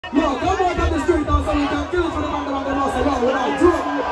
Yo, come out on the street now so we can kill it for the man that wants to run without trouble.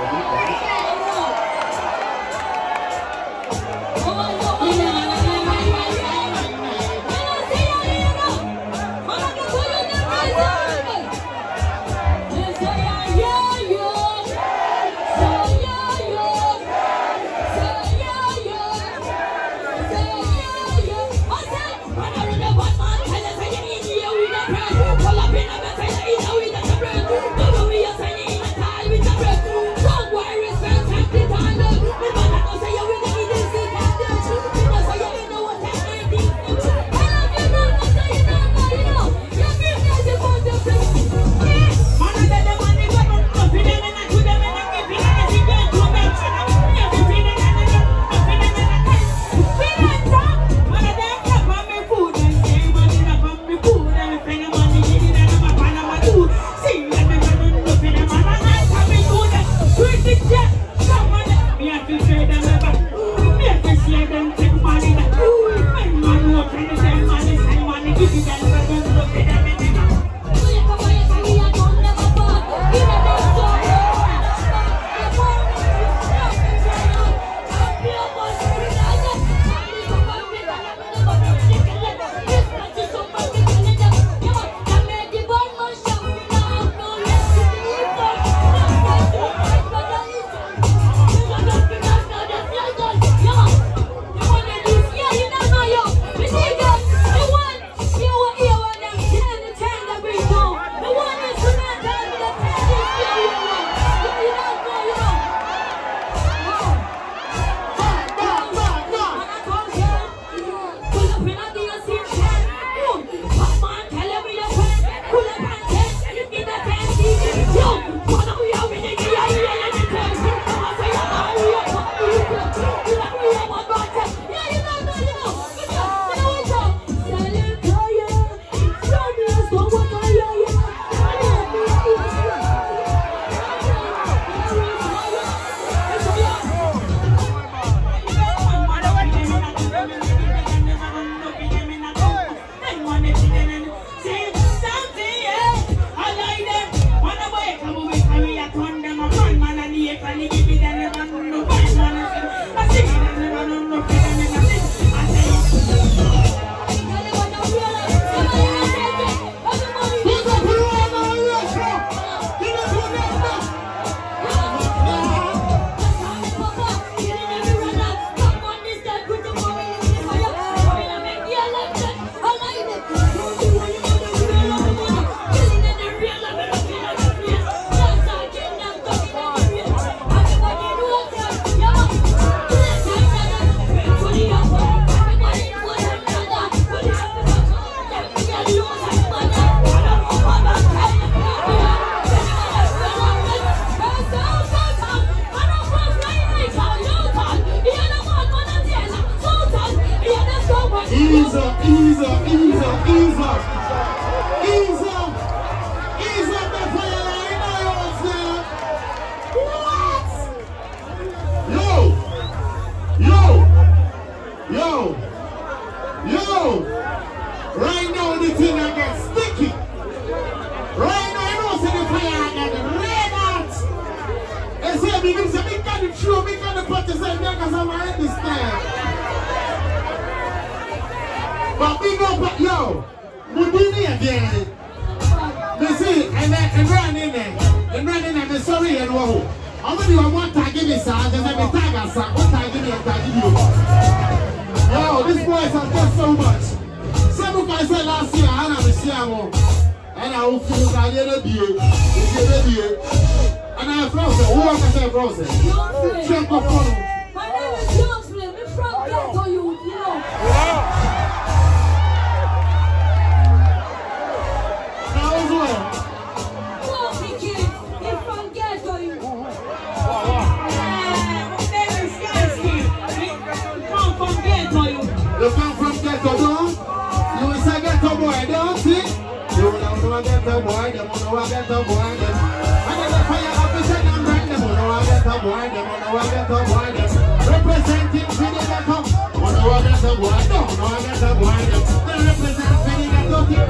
Representing for the ghetto, one of our ghetto boy, no, no, I get a boy, they represent for the ghetto.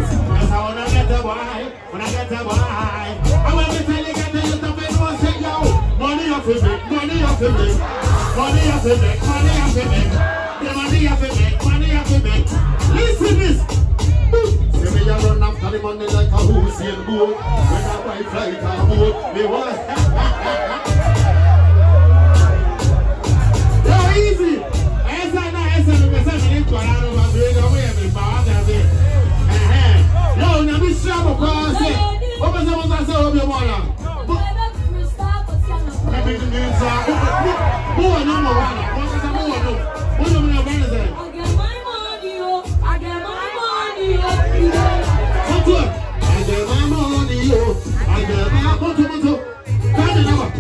Yes, I wanna get a boy, when I get a boy. I want to tell you, get the youth of it, no say yo. Money off it, money off it, money off it, money off it. The money off it, money off it. Listen this. See me a run after the money like a Hussein boat. When I buy flight a boat, me want. Yo, easy. Esa na esa me pesa me limpio a no más bien away me pa de hacer. Yo, na mi chamo kwa se. O pensamos hacer obvio mola. Me pinza. Boa no mo wana. What's the boa no? Boa no me wana se. I get my money, I get my money, I get my money, Come on, number.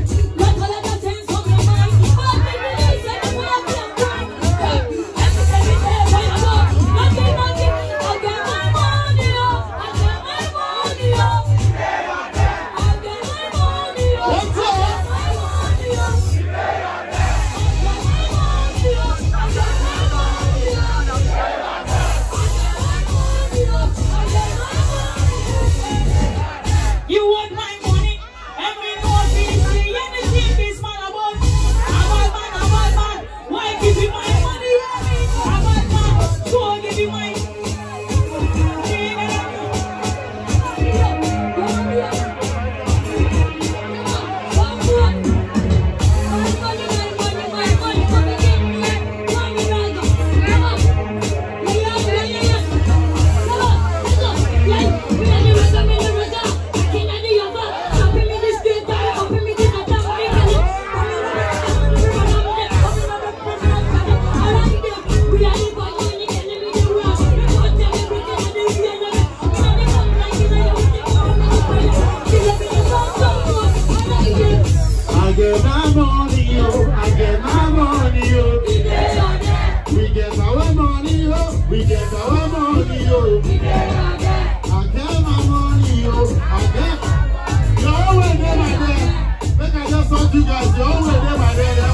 We get our money, yo. I get my money, yo. I get. You're always there, my dear. Make I just talk to you guys. You're always there, my dear.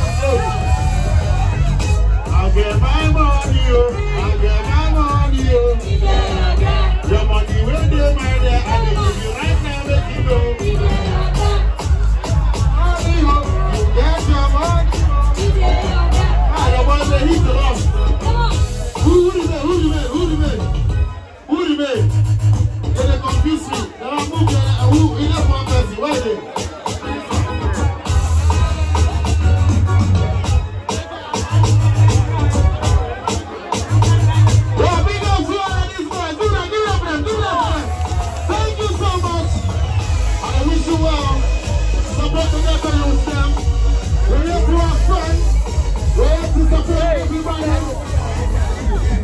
I get my money, yo. I get my money, yo. Your money will do, my dear. I will give you right now, make you know. Money, yo. You get your money. Ah, your boy say he's the boss. Who the man? They confuse me. They are moving. Who in that one person? Why they? Yeah, big up to all of these boys. Do that. Thank you so much. I wish you well. Support together with them.